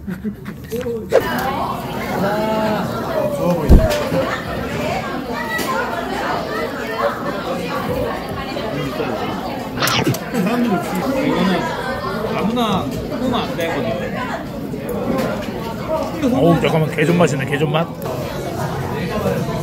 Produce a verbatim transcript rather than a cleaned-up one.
좋아 보인다. 사람들이 없으니까 이거는 아무나 보면 안 되거든요. 어우 잠깐만 개존 맛이네 개존 맛.